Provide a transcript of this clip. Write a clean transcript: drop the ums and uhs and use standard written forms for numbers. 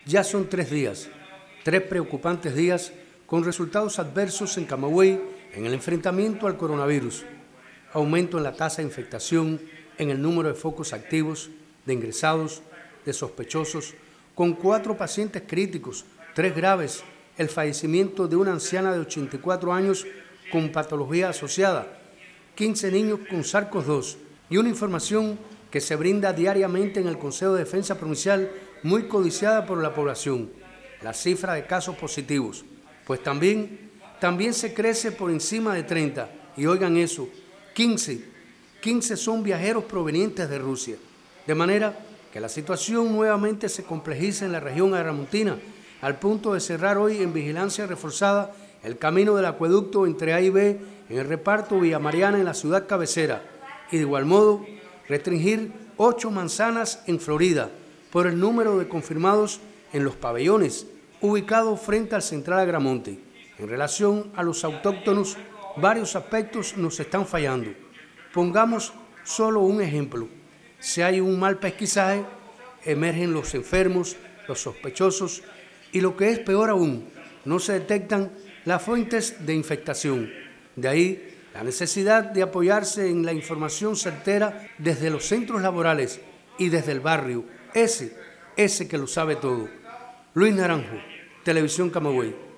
Ya son 3 días, 3 preocupantes días con resultados adversos en Camagüey en el enfrentamiento al coronavirus. Aumento en la tasa de infectación, en el número de focos activos, de ingresados, de sospechosos, con 4 pacientes críticos, 3 graves, el fallecimiento de una anciana de 84 años con patología asociada, 15 niños con SARS-CoV-2 y una información que se brinda diariamente en el Consejo de Defensa Provincial muy codiciada por la población, la cifra de casos positivos, pues también se crece por encima de 30, y oigan eso, 15 son viajeros provenientes de Rusia, de manera que la situación nuevamente se complejiza en la región agramontina, al punto de cerrar hoy en vigilancia reforzada el camino del acueducto entre A y B en el reparto Villa Mariana en la ciudad cabecera, y de igual modo restringir 8 manzanas en Florida por el número de confirmados en los pabellones ubicados frente al Central Agramonte. En relación a los autóctonos, varios aspectos nos están fallando. Pongamos solo un ejemplo. Si hay un mal pesquisaje, emergen los enfermos, los sospechosos y, lo que es peor aún, no se detectan las fuentes de infectación. De ahí la necesidad de apoyarse en la información certera desde los centros laborales y desde el barrio, ese que lo sabe todo. Luis Naranjo, Televisión Camagüey.